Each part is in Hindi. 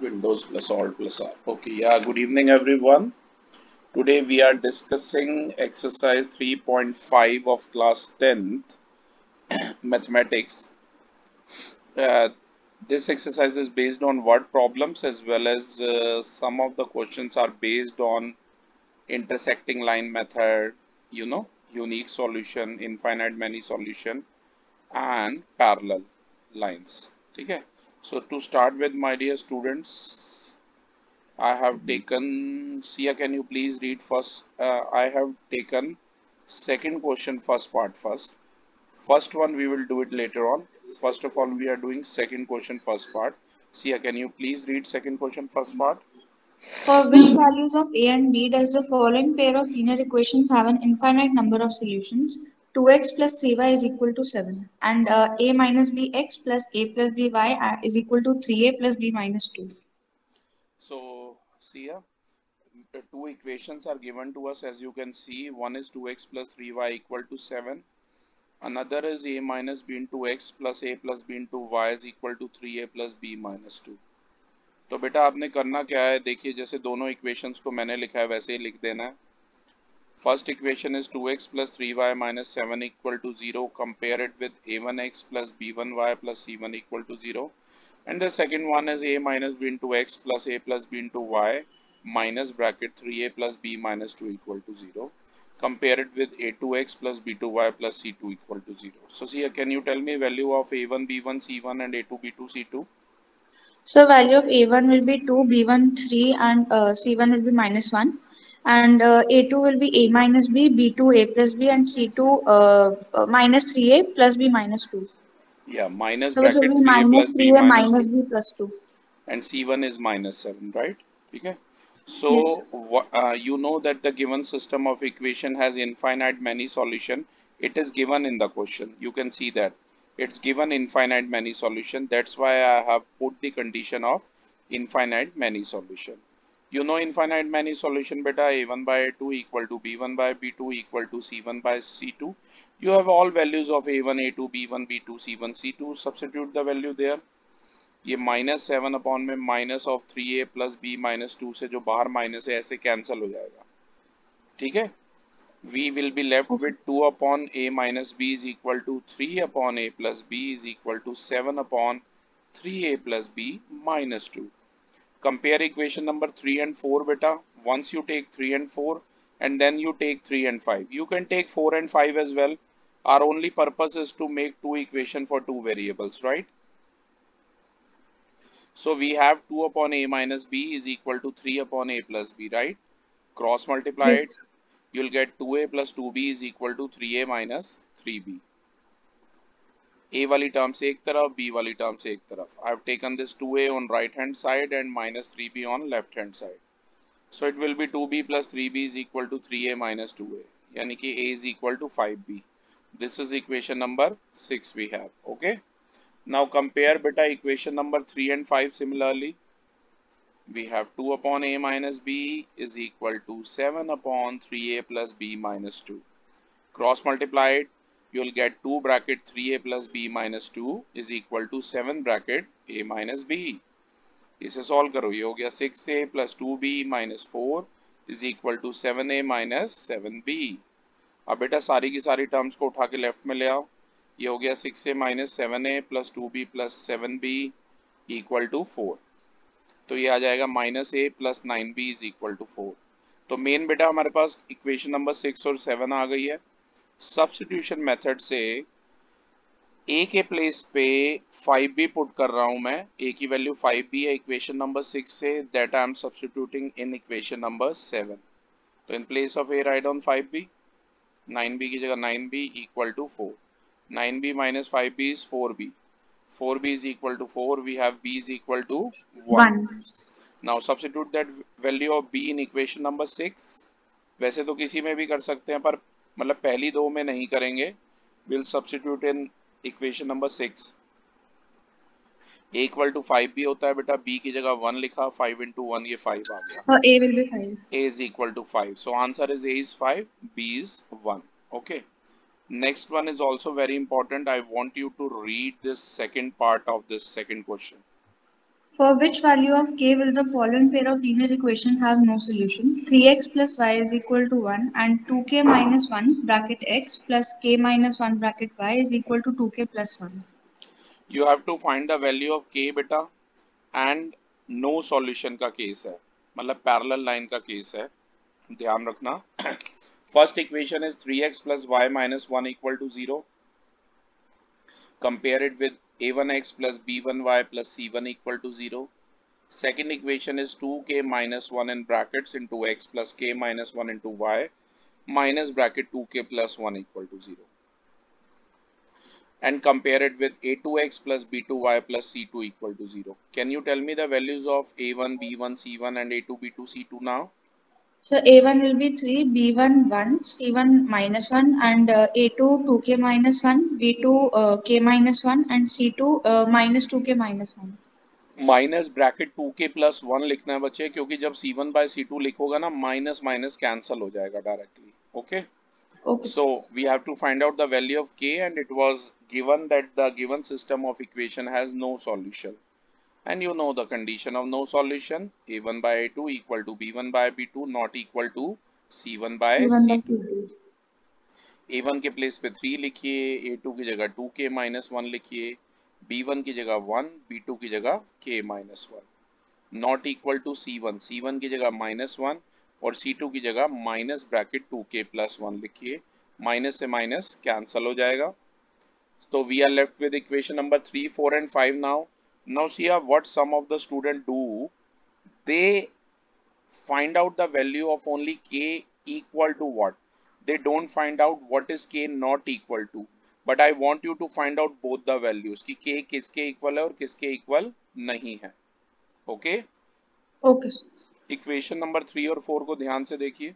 Windows plus Alt plus R. Okay, yeah, good evening everyone. Today we are discussing exercise 3.5 of class 10th mathematics. Uh, this exercise is based on word problems as well as some of the questions are based on intersecting line method, unique solution, infinite many solution and parallel lines. Okay. So to start with, my dear students, I have taken, Sia, can you please read first? I have taken second question first part first. First one we will do it later on. First of all, we are doing second question first part. Sia, can you please read second question first part? For which values of a and b does the following pair of linear equations have an infinite number of solutions? 2x plus 3y is equal to 7 and a minus bx plus a plus by is equal to 3a plus b minus 2. So, Sia, two equations are given to us as you can see. One is 2x plus 3y equal to 7. Another is a minus b into x plus a plus b into y is equal to 3a plus b minus 2. तो बेटा आपने करना क्या है, देखिए जैसे दोनों इक्वेशंस को मैंने लिखा है वैसे ही लिख देना है. First equation is 2x plus 3y minus 7 equal to 0. Compare it with a1x plus b1y plus c1 equal to 0. And the second one is a minus b into x plus a plus b into y minus bracket 3a plus b minus 2 equal to 0. Compare it with a2x plus b2y plus c2 equal to 0. So see, can you tell me value of a1, b1, c1 and a2, b2, c2? So value of a1 will be 2, b1 3 and c1 will be minus 1 and a2 will be a minus b, b2 a plus b and c2 minus 3a plus b minus 2. Yeah, minus So which will bracket be 3a minus plus b 3a minus minus 2. b plus 2. And C1 is minus 7, right? Okay. Yes. So you know that the given system of equation has infinite many solution. It is given in the question. You can see that it's given infinite many solution. That's why I have put the condition of infinite many solution. You know infinite many solution beta, a1 by a2 equal to b1 by b2 equal to c1 by c2. You have all values of a1, a2, b1, b2, c1, c2. Substitute the value there. ये -7 अपॉन में minus of 3a plus B minus 2 से जो बाहर माइनस है ऐसे कैंसिल हो जाएगा. ठीक है. We will be left Okay. with 2 upon a minus b is equal to 3 upon a plus b is equal to 7 upon 3a plus b minus 2. Compare equation number 3 and 4 beta. Once you take 3 and 4 and then you take 3 and 5. You can take 4 and 5 as well. Our only purpose is to make two equation for two variables, right? So we have 2 upon a minus b is equal to 3 upon a plus b, right? Cross multiply Yes. it. You'll get 2a plus 2b is equal to 3a minus 3b. A वाली टर्म से एक तरफ, b वाली टर्म से एक तरफ. I have taken this 2a on right hand side and minus 3b on left hand side. So it will be 2b plus 3b is equal to 3a minus 2a. यानी कि a is equal to 5b. This is equation number 6 we have. Okay. Now compare beta equation number 3 and 5 similarly. We have 2 upon a minus b is equal to 7 upon 3a plus b minus 2. Cross multiply it. You will get 2 bracket 3a plus b minus 2 is equal to 7 bracket a minus b. इसे solve करो. ये हो गया 6a plus 2b minus 4 is equal to 7a minus 7b. अब बेटा सारी की सारी टर्म्स को उठा के लेफ्ट में ले आओ. ये हो गया 6a minus 7a plus 2b plus 7b equal to 4. तो ये आ जाएगा minus A plus 9b is equal to 4. तो मेन बेटा हमारे पास इक्वेशन नंबर 6 और 7 आ गई है. सब्स्टिट्यूशन मेथड से ए के प्लेस पे 5b पुट कर रहा हूं मैं. ए की वैल्यू 5b है इक्वेशन नंबर 6 से. That I am substituting in equation number 7. तो in place of A write on 5b. 9b की जगह 9b equal to 4. 9b minus 5b is 4b. 4b is equal to 4. We have b is equal to 1. 1. Now substitute that value of b in equation number 6. वैसे तो किसी में भी कर सकते हैं पर मतलब पहली दो में नहीं करेंगे. We'll substitute in equation number 6. a equal to 5b होता है बेटा. b की जगह 1 लिखा. 5 into 1 ये 5 आ गया. So a will be 5. a is equal to 5. So answer is a is 5, b is 1. Okay. Next one is also very important. I want you to read this second part of this second question. For which value of k will the following pair of linear equations have no solution? 3x plus y is equal to 1 and 2k minus 1 bracket x plus k minus 1 bracket y is equal to 2k plus 1. You have to find the value of k बेटा, and no solution का केस है, मतलब पैरेलल लाइन का केस है, ध्यान रखना। First equation is 3x plus y minus 1 equal to 0. Compare it with a1x plus b1y plus c1 equal to 0. Second equation is 2k minus 1 in brackets into x plus k minus 1 into y minus bracket 2k plus 1 equal to 0. And compare it with a2x plus b2y plus c2 equal to 0. Can you tell me the values of a1, b1, c1 and a2, b2, c2 now? So A1 will be 3, B1 1, C1 minus 1 and A2 2k minus 1, B2 k minus 1 and C2 minus 2k minus 1. Minus bracket 2k plus 1 लिखना है बच्चे, क्योंकि जब c1 बाय c2 लिखोगा ना माइनस माइनस कैंसल हो जाएगा directly. Okay, Okay. so we have to find out the value of k, and it was given that the given system of equation has no solution, and you know the condition of no solution, a1 by a2 equal to b1 by b2 not equal to c1 by C1 by c2। C2. a1 के प्लेस पे 3 लिखिए, a2 की जगह 2k माइनस 1 लिखिए, b1 की जगह 1, b2 की जगह k minus 1 not equal to c1, c1 की जगह माइनस 1 और c2 की जगह माइनस ब्रैकेट 2k प्लस 1 लिखिए, माइनस से माइनस कैंसल हो जाएगा। तो we are left with equation number 3, 4 and 5 now. Now see what some of the student do. They find out the value of only k equal to what? They don't find out what is k not equal to. But I want you to find out both the values कि k किसके इक्वल है और किसके इक्वल नहीं है। Okay, Okay. इक्वेशन नंबर 3 और 4 को ध्यान से देखिए।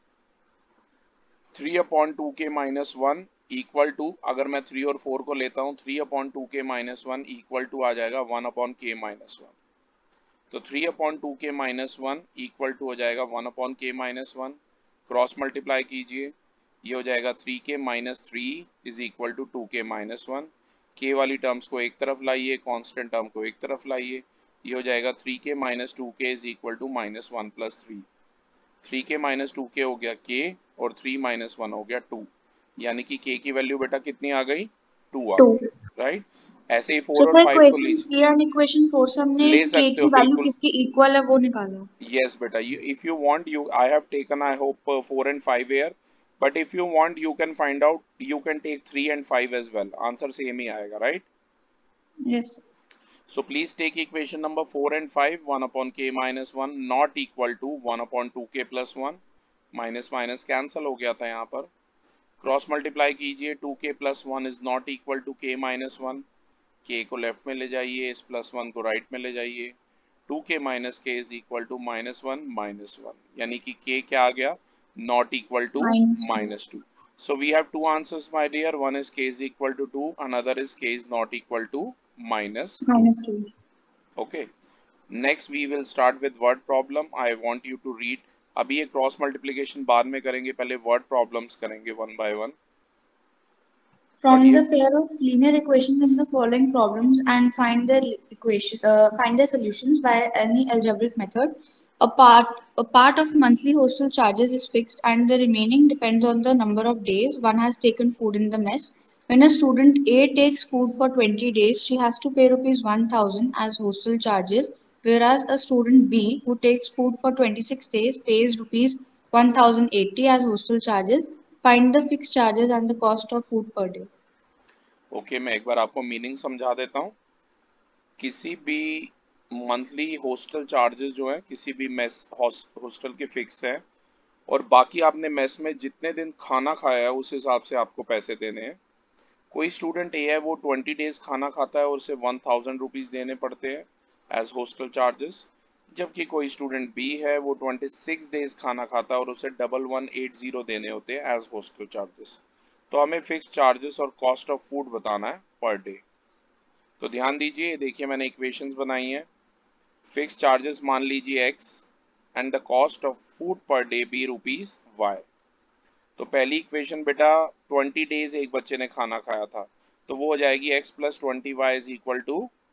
3/2k minus 1 इक्वल टू, अगर मैं 3 और 4 को लेता हूँ 3/2k minus 1 इक्वल टू आ जाएगा 1/k minus 1। तो 3/2k minus 1 इक्वल टू हो जाएगा 1/k minus 1। क्रॉस मल्टीप्लाई कीजिए, ये हो जाएगा 3k minus 3 is equal to 2k minus 1। k वाली टर्म्स को एक तरफ लाइए, कांस्टेंट टर्म को एक तरफ लाइए, ये हो जाएगा 3k minus 2k is equal to -1 plus 3। 3k minus 2k हो गया k और 3 minus 1 हो गया 2, यानी कि k की वैल्यू बेटा कितनी आ गई? 2 आ 2. गई, राइट। ऐसे ही So 4 और sir, 5 को equation लीजिए, 3 and equation 4 से हमने ले k सकते की हो वैल्यू बिल्कुल। किसके इक्वल है वो निकाला। Yes beta, if you want, you I have taken I hope 4 and 5 here, but if you want you can find out, you can take 3 and 5 as well, answer same ही आएगा, right? Yes. So please take equation number 4 and 5, 1/k minus 1 not equal to 1/2k plus 1, minus minus cancel हो गया था यहाँ पर। क्रॉस मल्टीप्लाई कीजिए, 2k plus 1 is not equal to k minus 1, k को लेफ्ट में ले जाइए, इस प्लस 1 को राइट में ले जाइए, 2k minus k is equal to -1 -1, यानी कि k क्या आ गया? Not equal to -2. -2. So we have two answers my dear, one is k is equal to 2, another is k is not equal to -2. -2. Okay, next we will start with word problem. I want you to read, अभी ये क्रॉस मल्टीप्लिकेशन बाद में करेंगे, पहले वर्ड प्रॉब्लम्स करेंगे वन बाय वन। From पढ़िए। the pair of linear equations in the following problems and find their solutions by any algebraic method. A part of monthly hostel charges is fixed and the remaining depends on the number of days one has taken food in the mess. When a student A takes food for 20 days, she has to pay rupees 1000 as hostel charges, whereas a student B who takes food for 26 days pays rupees 1080 as hostel charges. Find the fixed charges and the cost of food per day. Okay, मैं एक बार आपको मीनिंग समझा देता हूँ। किसी भी मंथली हॉस्टल चार्जेस जो है किसी भी मेस हॉस्टल के फिक्स है, और बाकी आपने मेस में जितने दिन खाना खाया है उस हिसाब से आपको पैसे देने हैं। कोई स्टूडेंट ए है वो 20 डेज खाना खाता है और उसे 1000 रुपीज देने पड़ते हैं एज हॉस्टल चार्जेस, जबकि कोई स्टूडेंट बी है वो 26 डेज खाना खाता है और उसे 1180 देने होते हैं एज हॉस्टल चार्जेस। तो हमें फिक्स चार्जेस और कॉस्ट ऑफ फूड बताना है पर डे। तो ध्यान दीजिए, देखिए मैंने इक्वेशंस बनाई हैं। फिक्स चार्जेस मान लीजिए x and the cost of food per day be rupees y। तो पहली इक्वेशन बेटा 20 डेज एक बच्चे ने खाना खाया था, तो वो हो जाएगी x plus 20y is equal to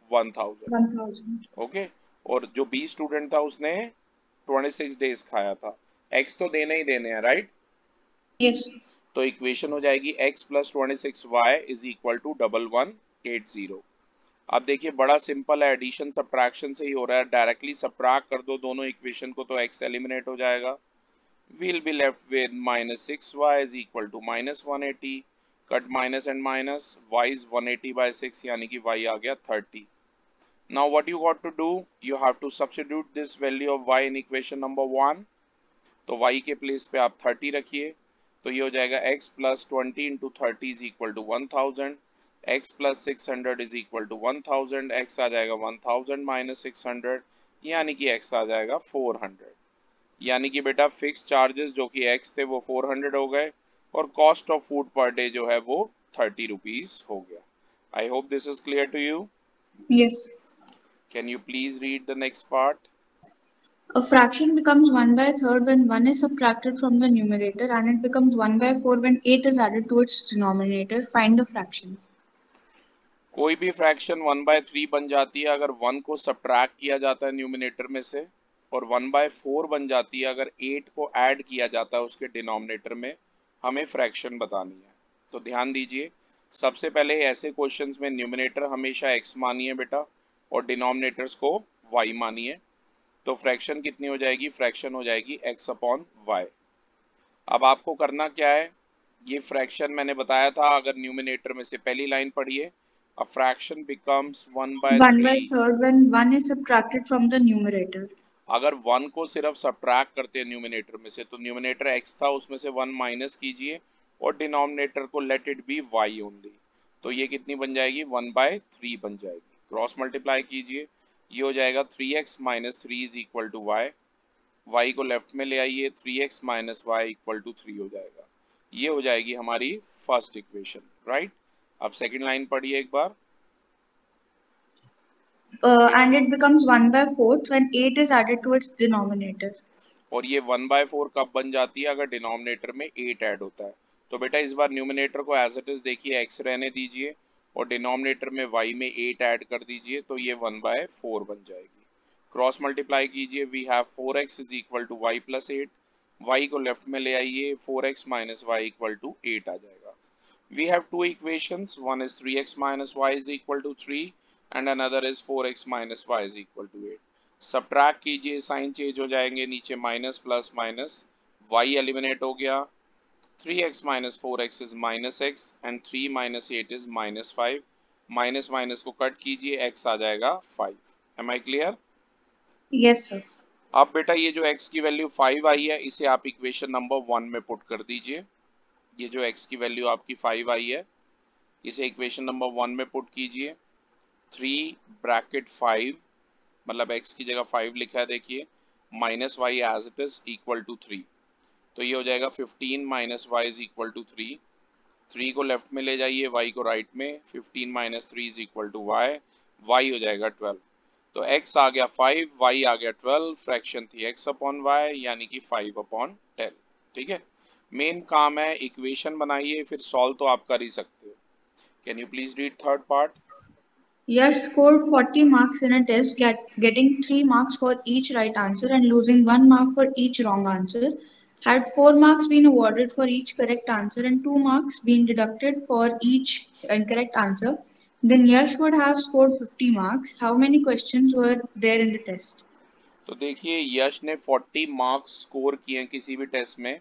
1000। 1000. Okay, और जो बी स्टूडेंट था उसने 26 डेज खाया था। एक्स तो देने ही देने हैं, राइट? Yes. तो इक्वेशन हो जाएगी x plus 26y is equal to 1180। अब देखिए बड़ा सिंपल है, एडिशन सब्ट्रैक्शन से ही हो रहा है, डायरेक्टली सब्ट्रैक्ट कर दो दोनों इक्वेशन को तो x एलिमिनेट हो जाएगा। we'll be left with minus 6y is equal to minus 180, cut minus and minus, y is 180 by 6 यानी कि y आ गया 30। Now what you got to do, you have to substitute this value of y in equation number 1। तो y के प्लेस पे आप 30 रखिए, तो ये हो जाएगा x plus 20 into 30 is equal to 1000, x plus 600 is equal to 1000, x आ जाएगा 1000 minus 600 यानी कि x आ जाएगा 400। यानी कि बेटा फिक्स चार्जेस जो कि x थे वो 400 हो गए और cost of food per day जो है वो 30 रुपीज हो गया। I hope this is clear to you. Yes. Can you please read the next part? A fraction becomes 1 by 3rd when 1 is subtracted from the numerator, and it becomes 1 by 4 when 8 is added to its denominator. Find the fraction. कोई भी फ्रैक्शन 1/3 बन जाती है अगर 1 को सब्ट्रैक्ट किया जाता है न्यूमिनेटर में से, और 1/4 बन जाती है अगर 8 को ऐड किया जाता है उसके डिनोमिनेटर में। हमें फ्रैक्शन बतानी है, तो ध्यान दीजिए। सबसे पहले ऐसे क्वेश्चंस में न्यूमिनेटर हमेशा x मानिए बेटा और डिनोमिनेटर्स को y मानिए। तो फ्रैक्शन कितनी हो जाएगी? फ्रैक्शन हो जाएगी x अपॉन y। अब आपको करना क्या है, ये फ्रैक्शन मैंने बताया था, अगर न्यूमिनेटर में से पहली लाइन पढ़िए, a fraction becomes 1 by 1/3। 3rd when 1 is subtracted from the numerator. अगर 1 को सिर्फ सब्ट्रैक्ट करते हैं न्यूमिनेटर में से, तो न्यूमिनेटर x था उसमें से 1 माइनस कीजिए और डिनोमिनेटर को let it be y only. तो ये कितनी बन जाएगी? 1/3 बन जाएगी। क्रॉस मल्टीप्लाई कीजिए, ये हो जाएगा 3x minus 3 is equal to y। y को लेफ्ट में ले आइए, 3x minus y equal to 3 हो जाएगा। ये हो जाएगी हमारी फर्स्ट इक्वेशन, राइट? अब सेकेंड लाइन पढ़िए एक बार। And it becomes 1 by 4th when 8 is added to its denominator. और ये 1/4 कब बन जाती है? अगर डिनोमिनेटर में 8 ऐड होता है। तो बेटा इस बार न्यूमिनेटर को एज इट इज देखिए x रहने दीजिए और डिनोमिनेटर में y में 8 ऐड कर दीजिए, तो ये 1/4 बन जाएगी। क्रॉस मल्टीप्लाई कीजिए, we have 4x is equal to y plus 8। y को लेफ्ट में ले आइए, 4x minus y equal to 8 आ जाएगा। We have two equations, one is 3x minus y is equal to 3 and another is 4x minus y is equal to 8। Subtract कीजिए, साइन चेंज हो जाएंगे, नीचे minus plus minus, y eliminate हो गया। 3x minus 4x is minus x and 3 minus 8 is minus 5। Minus minus को कट कीजिए, x आ जाएगा 5। Am I clear? Yes, sir. अब बेटा ये जो x की वैल्यू 5 आई है इसे आप इक्वेशन नंबर 1 में पुट कर दीजिए। ये जो x की वैल्यू आपकी 5 आई है इसे इक्वेशन नंबर 1 में पुट कीजिए। 3 ब्रैकेट 5 मतलब x की जगह 5 लिखा है देखिए, minus y as it is equal to 3। तो ये हो जाएगा 15 minus y is equal to 3। 3 को लेफ्ट में ले जाइए, y को राइट में, 15 minus 3 is equal to y, y हो जाएगा 12। तो x आ गया 5, y आ गया 12, फ्रैक्शन थी x अपॉन y यानी कि 5 अपॉन 10। ठीक है, मेन काम है इक्वेशन बनाइए, फिर सॉल्व तो आप कर ही सकते हो। Can you please read third part? Yash scored 40 marks in a test, getting 3 marks for each right answer and losing 1 mark for each wrong answer. Had 4 marks been awarded for each correct answer and 2 marks been deducted for each incorrect answer, then Yash would have scored 50 marks. How many questions were there in the test? तो देखिए यश ने 40 मार्क्स स्कोर किए हैं किसी भी टेस्ट में।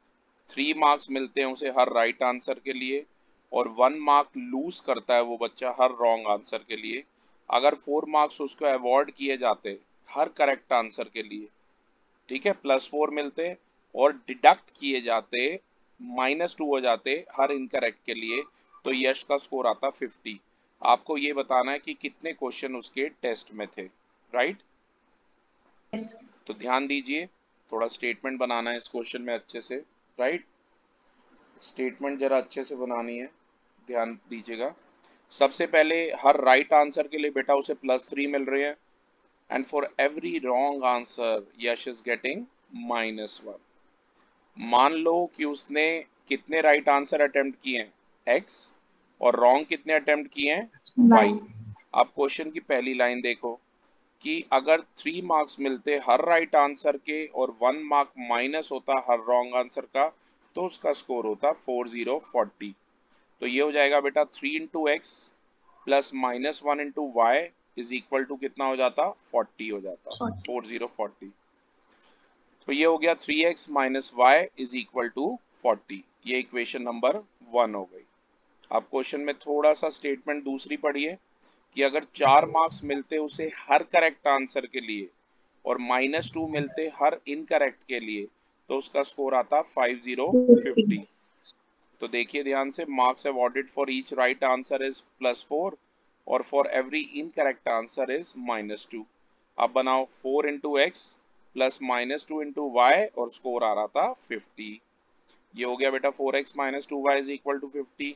3 मार्क्स मिलते हैं उसे हर राइट आंसर के लिए और 1 मार्क लूज करता है वो बच्चा हर रॉन्ग आंसर के लिए। अगर 4 मार्क्स उसको अवॉर्ड किए जाते हर करेक्ट आंसर के लिए, ठीक है, +4 मिलते, और डिडक्ट किए जाते -2 हो जाते हर इनकरेक्ट के लिए, तो यश का स्कोर आता 50। आपको ये बताना है कि कितने क्वेश्चन उसके टेस्ट में थे, राइट? Yes. तो ध्यान दीजिए, थोड़ा स्टेटमेंट बनाना है इस क्वेश्चन में अच्छे से, राइट? स्टेटमेंट जरा अच्छे से बनानी है, ध्यान दीजिएगा। सबसे पहले हर राइट आंसर के लिए बेटा उसे +3 मिल रहे हैं and for every wrong answer Yash is getting -1। मान लो कि उसने कितने राइट आंसर अटेम्प्ट किए हैं? x, और रॉन्ग कितने अटेम्प्ट किए हैं? y। Nine. अब क्वेश्चन की पहली लाइन देखो कि अगर 3 मार्क्स मिलते हर राइट आंसर के और 1 मार्क माइनस होता हर रॉन्ग आंसर का, तो उसका स्कोर होता 4040। तो ये हो जाएगा बेटा 3 into x plus minus 1 into y is equal to कितना हो जाता, 40 हो जाता, 4040। तो ये हो गया 3x minus y is equal to 40। ये इक्वेशन नंबर 1 हो गई। अब क्वेश्चन में थोड़ा सा स्टेटमेंट दूसरी पढ़िए कि अगर 4 मार्क्स मिलते उसे हर करेक्ट आंसर के लिए और -2 मिलते हर इनकरेक्ट के लिए, तो उसका स्कोर आता 5050। 50. तो देखिए ध्यान से, marks awarded for each right answer is +4 और for every incorrect answer is -2। अब बनाओ 4 into x plus -2 into y और स्कोर आ रहा था 50। ये हो गया बेटा 4x minus 2y is equal to 50।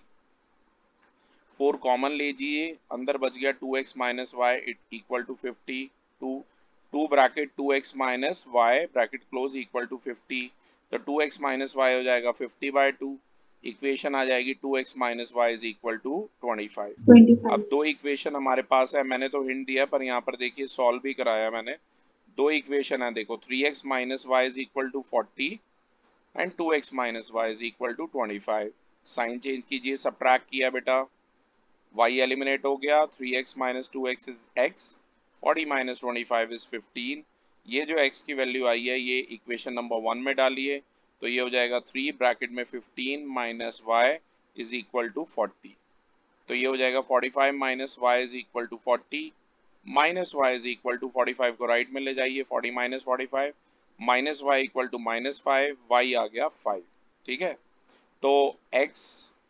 4 common लीजिए, अंदर बच गया 2x minus y equal to 50। 2 bracket 2x minus y bracket close equal to 50। तो 2x माइनस वाई हो जाएगा 50/2। इक्वेशन आ जाएगी 2x minus y is equal to 25। 25. अब दो इक्वेशन हमारे पास है, मैंने तो हिंट दिया पर यहाँ पर देखिए सॉल्व भी कराया मैंने। दो इक्वेशन है देखो, 3x minus y is equal to 40 and 2x minus y is equal to 25। Sign change कीजिए, सब्ट्रैक्ट किया बेटा, y एलिमिनेट हो गया, 3x minus 2x is x, 40 minus 25 is 15। ये जो x की वैल्यू आई है ये इक्वेशन नंबर 1 में डालिए, तो ये हो जाएगा 3 ब्रैकेट में 15 minus y is equal to 40। तो ये हो जाएगा 45 minus y is equal to 40, minus y is equal to 45 को राइट में ले जाइए, 40 minus 45 minus y equal to -5, y आ गया 5। ठीक है, तो x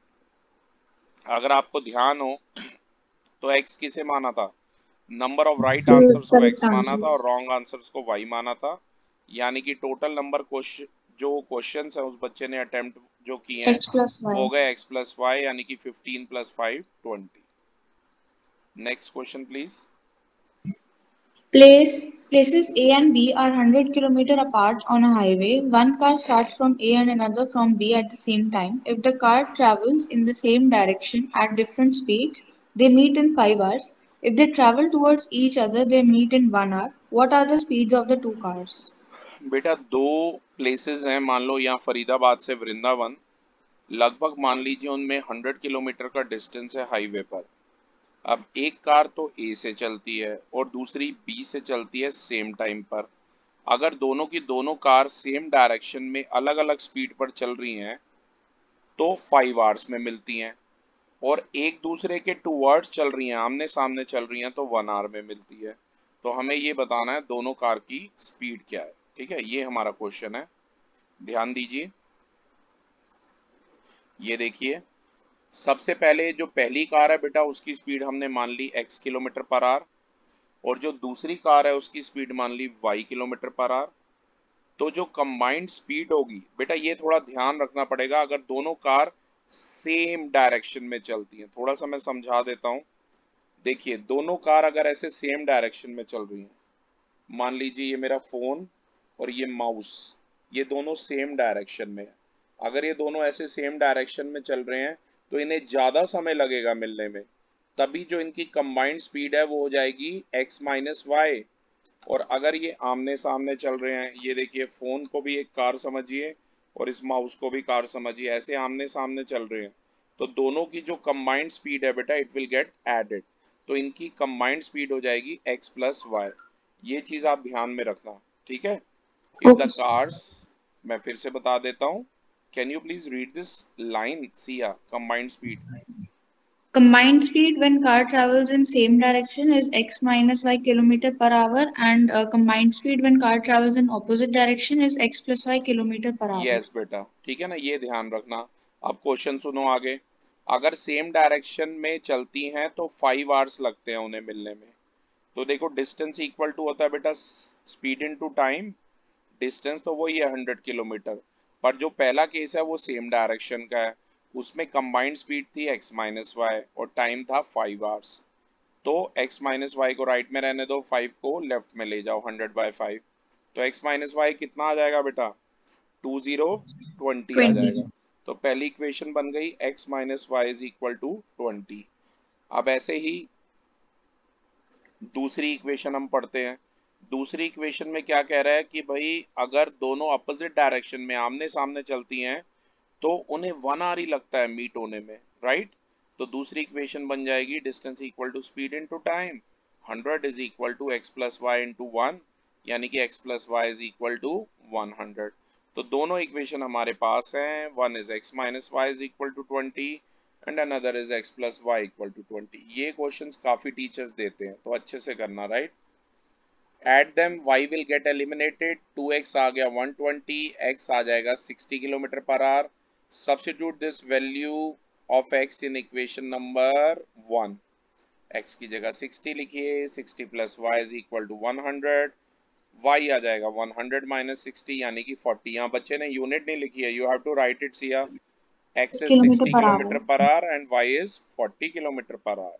अगर आपको ध्यान हो तो x किसे माना था, नंबर ऑफ राइट आंसर्स को Correct x माना था और answers. रॉन्ग आंसर्स को y माना था। यानी कि टोटल नंबर जो क्वेश्चंस है उस बच्चे ने अटेम्प्ट जो किए हैं X plus वो हो Y. गए x प्लस वाई, यानी कि 15 + 5 20। Next question please. Places A and B are 100 km apart on a highway. One car starts from A and another from B at the same time. If the car travels in the same direction at different speeds, they meet in 5 hours. If they travel towards each other, they meet in 1 hour. What are the speeds of the two cars? बेटा दो प्लेसेस हैं, मान लो यहाँ फरीदाबाद से वृंदावन, लगभग मान लीजिए उनमें 100 किलोमीटर का डिस्टेंस है हाईवे पर। अब एक कार तो ए से चलती है और दूसरी बी से चलती है सेम टाइम पर। अगर दोनों की दोनों कार सेम डायरेक्शन में अलग अलग स्पीड पर चल रही हैं तो 5 आवर्स में मिलती हैं, और एक दूसरे के टूवर्ड्स चल रही हैं, आमने सामने चल रही हैं, तो 1 आवर में मिलती है। तो हमें ये बताना है दोनों कार की स्पीड क्या है। ठीक है, ये हमारा क्वेश्चन है, ध्यान दीजिए। ये देखिए, सबसे पहले जो पहली कार है बेटा उसकी स्पीड हमने मान ली x किलोमीटर पर आवर, और जो दूसरी कार है उसकी स्पीड मान ली y किलोमीटर पर आवर। तो जो कंबाइंड स्पीड होगी बेटा, ये थोड़ा ध्यान रखना पड़ेगा, अगर दोनों कार सेम डायरेक्शन में चलती हैं, थोड़ा सा मैं समझा देता हूं। देखिए दोनों कार अगर ऐसे सेम डायरेक्शन में चल रही हैं, मान लीजिए ये मेरा फोन और ये माउस, ये दोनों सेम डायरेक्शन में है। अगर ये दोनों ऐसे सेम डायरेक्शन में चल रहे हैं तो इन्हें ज्यादा समय लगेगा मिलने में, तभी जो इनकी कंबाइंड स्पीड है वो हो जाएगी x माइनस वाई। और अगर ये आमने सामने चल रहे हैं, ये देखिए फोन को भी एक कार समझिए और इस माउस को भी कार समझिए, ऐसे आमने सामने चल रहे हैं, तो दोनों की जो कंबाइंड स्पीड है बेटा इट विल गेट एडेड। तो इनकी कंबाइंड स्पीड हो जाएगी x प्लस वाई। ये चीज आप ध्यान में रखना, ठीक है। If the Okay. कार्स, मैं फिर से बता देता हूँ, can you please read this line, Siya, combined speed. Combined speed when car travels in same direction is x minus y kilometer per hour, and combined speed when car travels in opposite direction is x plus y kilometer per hour. Yes बेटा, ठीक है ना, ये ध्यान रखना। अब क्वेश्चन सुनो आगे। अगर सेम डायरेक्शन में चलती हैं तो 5 आवर्स लगते हैं उन्हें मिलने में। तो देखो डिस्टेंस इक्वल टू होता है बेटा स्पीड इनटू टाइम। डिस्टेंस तो वही है 100 किलोमीटर, पर जो पहला केस है वो सेम डायरेक्शन का है, उसमें कंबाइंड स्पीड थी x माइनस वाई और टाइम था 5 आवर्स। तो x माइनस वाई को राइट में रहने दो, 5 को लेफ्ट में ले जाओ, 100/5। तो x माइनस वाई कितना आ जाएगा बेटा, 20 आ 20. जाएगा। तो पहली इक्वेशन बन गई x minus y is equal to 20। अब ऐसे ही दूसरी इक्वेशन हम पढ़ते हैं। दूसरी इक्वेशन में क्या कह रहा है कि भाई अगर दोनों अपोजिट डायरेक्शन में आमने सामने चलती हैं तो उन्हें 1 आवर ही लगता है मीट होने में, राइट। तो दूसरी इक्वेशन बन जाएगी distance equal to speed into time, 100 is equal to x plus y into 1, यानी कि x plus y is equal to 100। तो दोनों इक्वेशन हमारे पास हैं, one is x minus y is equal to 20 and another is x plus y equal to 20। ये क्वेश्चंस काफी टीचर्स देते हैं, तो अच्छे से करना, right. Add them, y will get eliminated, 2x आ गया 120, x आ जाएगा 60 kilometre per hour. Substitute this value of x in equation number 1। x की जगह 60 लिखिए, 60 plus y is equal to 100, y आ जाएगा 100 minus 60 यानी कि 40। यहाँ बच्चे ने यूनिट नहीं लिखी है, you have to write it here, x is kilometre 60 per kilometre hour. Per hour and y is 40 kilometre per hour.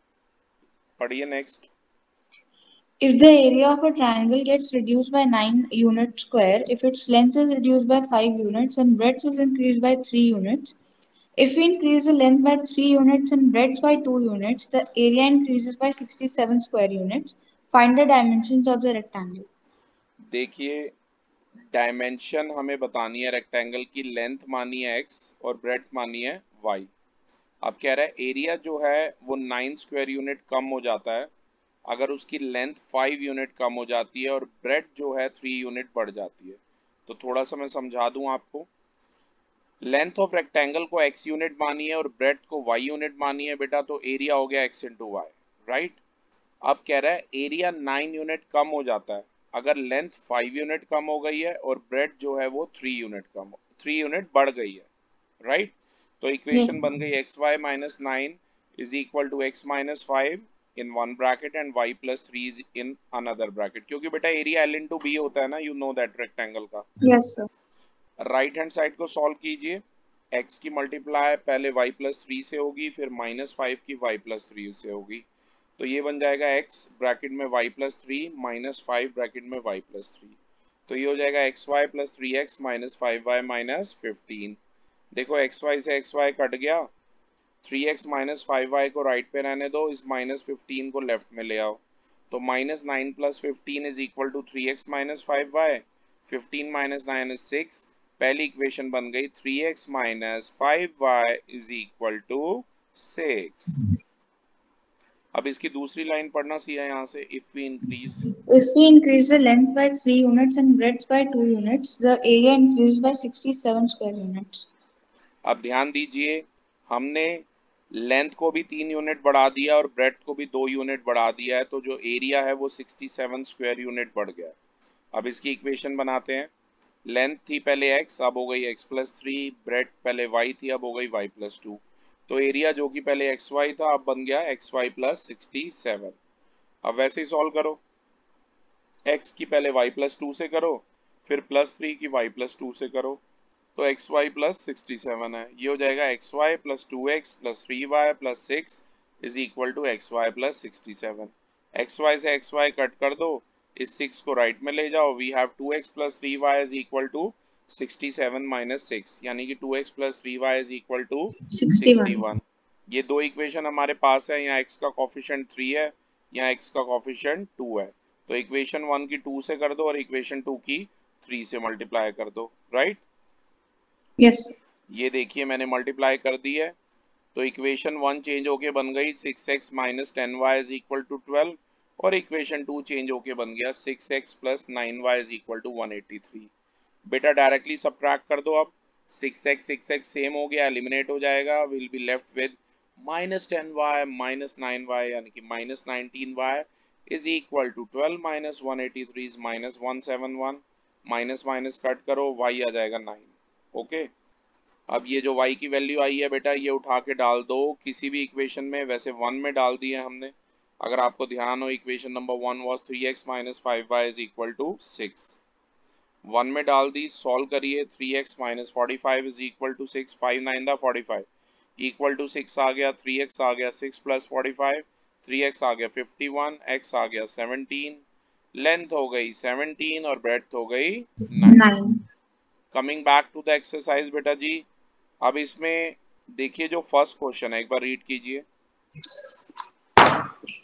पढ़िए next. If the area of a triangle gets reduced by 9 units square, if its length is reduced by 5 units and breadth is increased by 3 units, if we increase the length by 3 units and breadth by 2 units, the area increases by 67 square units. Find the dimensions of the rectangle. देखिए डायमेंशन हमें बतानी है रेक्टेंगल की, लेंथ मानी है x और ब्रेड्थ मानी है y। अब कह रहा है एरिया जो है वो 9 स्क्वायर यूनिट कम हो जाता है अगर उसकी लेंथ 5 यूनिट कम हो जाती है और ब्रेड्थ जो है 3 यूनिट बढ़ जाती है। तो थोड़ा सा मैं समझा दूं आपको। लेंथ ऑफ रेक्टेंगल को x यूनिट मानी है और ब्रेड्थ को y यूनिट मानी है बेटा, तो एरिया हो गया x इंटू वाई, राइट। अब कह रहा है एरिया 9 यूनिट कम हो जाता है अगर लेंथ 5 यूनिट कम हो गई है और ब्रेड्थ जो है वो 3 यूनिट बढ़ गई है, राइट। तो Yes. इक्वेशन बन गई x y minus 9 is equal to x minus 5 in one bracket and y plus 3 is in another bracket, क्योंकि बेटा एरिया l इंटू बी होता है ना, यू नो दैट रेक्टेंगल का। Yes, sir. Right hand side को सॉल्व कीजिए, x की मल्टीप्लाई पहले y प्लस 3 से होगी, फिर माइनस 5 की y प्लस 3 से होगी। तो ये बन जाएगा x ब्रैकेट में y प्लस 3 माइनस 5 ब्रैकेट में y प्लस 3। तो ये हो जाएगा x y plus 3x minus 5y minus 15। देखो एक्स वाई से एक्स वाई कट गया, 3x माइनस 5y को राइट पे रहने दो, इस माइनस 15 को लेफ्ट में ले आओ। तो minus 9 plus 15 is equal to 3x minus 5y, 15 minus 9 is 6। पहली इक्वेशन बन गई 3x minus 5y is equal to 6। अब इसकी दूसरी लाइन पढ़ना सीधा यहाँ से, if we increase, If we increase the length by 3 units and breadth by 2 units, the area increases by 67 square units. अब ध्यान दीजिए हमने लेंथ को भी 3 यूनिट बढ़ा दिया और ब्रेड्थ को भी 2 यूनिट बढ़ा दिया है, तो जो एरिया है वो 67 स्क्वायर यूनिट बढ़ गया। अब इसकी इक्वेशन बनाते हैं। लेंथ थी पहले x, अब हो गई x प्लस 3, ब्रेड्थ पहले y थी, अब हो गई y प्लस 2। तो एरिया जो कि पहले एक्स वाई था अब बन गया एक्स वाई प्लस 67। अब वैसे ही सॉल्व करो, x की पहले y प्लस 2 से करो, फिर प्लस 3 की y प्लस 2 से करो, तो एक्स वाई प्लस 67 है। ये हो जाएगा x y plus 2x plus 3y plus 6 is equal to x y plus 67। X y से एक्स वाई कट कर दो, इस 6 को राइट में ले जाओ, we have 2x plus 3y is equal to 67 minus 6, यानी कि 2x plus 3y is equal to 61। ये दो इक्वेशन हमारे पास है, यहाँ x का कोफिशिएंट 3 है, यहाँ x का कोफिशिएंट 2 है। तो इक्वेशन 1 की 2 से कर दो और इक्वेशन 2 की 3 से मल्टीप्लाई कर दो, राइट। Yes. ये देखिए मैंने मल्टीप्लाई कर दी है, तो इक्वेशन 1 चेंज होके बन गई 6x minus 10y is equal to 12 और इक्वेशन 2 चेंज होके बन गया 6x plus 9y is equal to 183। बेटा डायरेक्टली सबट्रैक्ट कर दो, अब 6x सेम हो गया, एलिमिनेट हो जाएगा, will be left with minus 10y minus 9y यानी कि minus 19y is equal to 12 minus 183 is minus 171। Minus minus cut करो, y आ जाएगा 9। ओके अब ये जो y की वैल्यू आई है बेटा ये उठा के डाल दो किसी भी इक्वेशन में, वैसे 1 में डाल दिए हमने। अगर आपको ध्यान हो equation number 1 was 3x minus 5y is equal to 6, 1 में डाल दी, सॉल्व करिए, 3x minus 45 is equal to 6, 5 9 दा 45 इक्वल टू 6 आ गया, 3x आ गया 6 प्लस 45, 3x आ गया 51, x आ गया 17, लेंथ हो गई 17 और ब्रेड्थ हो गई 9। Coming back to the exercise बेटा जी, अब इसमें देखिए जो फर्स्ट क्वेश्चन है एक बार रीड कीजिए।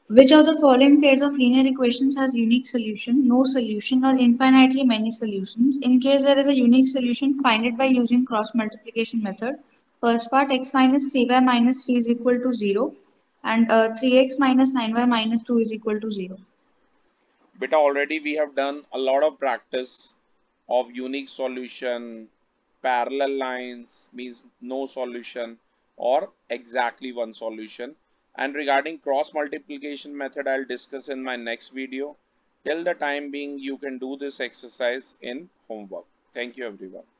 Which of the following pairs of linear equations has unique solution, no solution, or infinitely many solutions? In case there is a unique solution, find it by using cross multiplication method. First part, x minus 3y minus 3 is equal to 0, and 3x minus 9y minus 2 is equal to 0. Beta, already we have done a lot of practice of unique solution, parallel lines means no solution, or exactly one solution. And regarding cross multiplication method, I'll discuss in my next video. Till the time being, you can do this exercise in homework. Thank you everyone.